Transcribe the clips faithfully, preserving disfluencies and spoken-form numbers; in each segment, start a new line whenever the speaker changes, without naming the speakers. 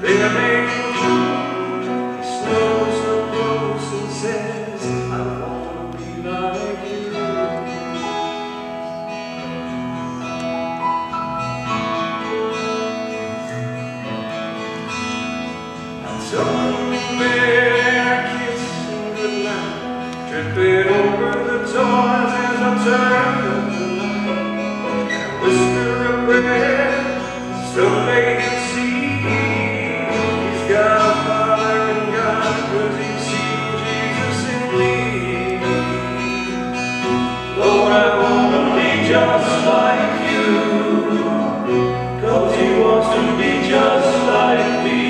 living true. He slows so close and says, I want to be like you. Some bear kissing goodnight, tripping over the toys as I turn up the light, and whisper a prayer so they can see. He's got a Father in God, 'cause he's seen Jesus in me. Lord, I want to be just like you, 'cause he wants to be just like me.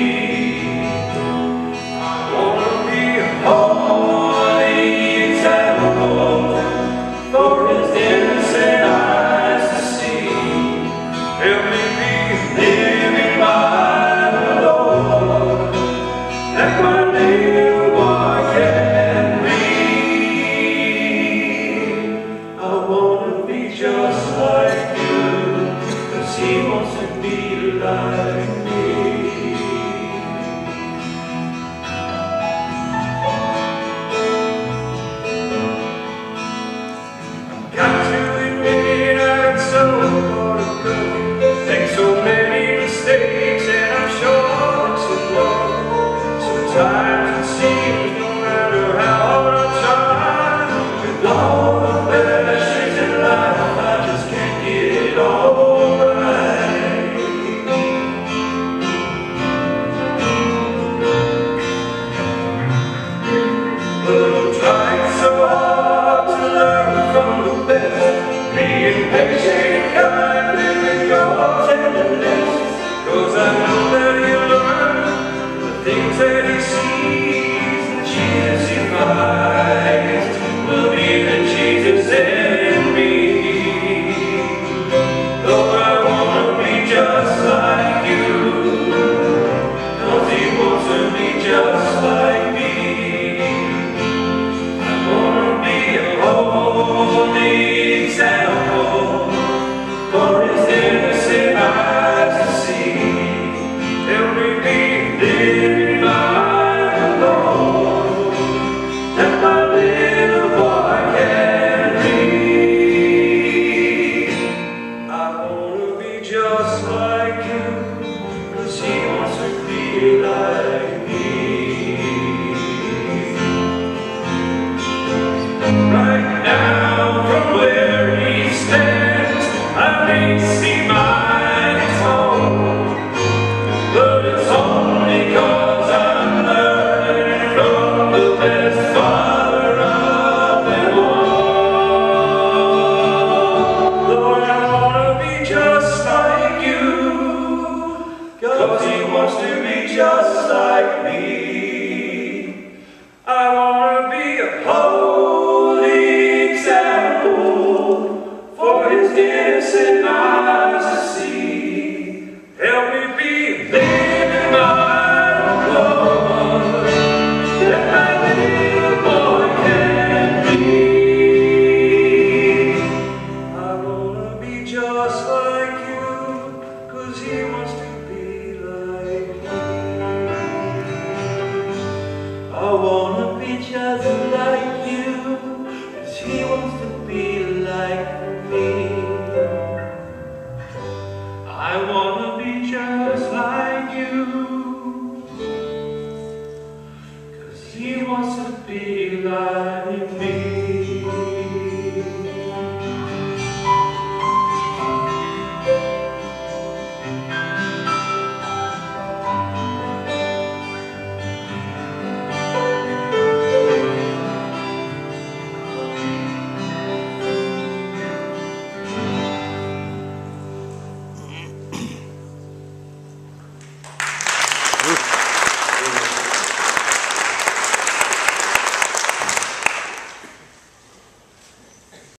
Holy example for his innocent eyes to see. Help me be living by the Lord, that my little boy can be. I want to be just like you, 'cause he wants to be like me. Sometimes it seems no matter how hard I try, with all the blessings in life, I just can't get it all right. But I'm trying so hard to learn from the best, being patient, kind, living your tenderness, 'cause I know that you learn the things that he sees, the Jesus he finds will be the Jesus in me. Lord, I want to be just like you, 'cause he wants to be just like me. I want to be a holy example for his innocent eyes to see. Help me be living by the Lord, that my little boy can be. I want to be just like you, 'cause he wants to be like me. Right now, from where he stands, I may see mine is home, but it's only 'cause I'm learning from the best Father of them all. Lord, I want to be just like you, 'cause he wants to be just like me. I want to be a holy example for his innocent eyes to see. Help me be living by the Lord, that my little boy can be. I want to be just like you, 'cause he wants to be like me. I want to be just like you, 'cause he wants to be like me. I want to be just like you, 'cause he wants to be like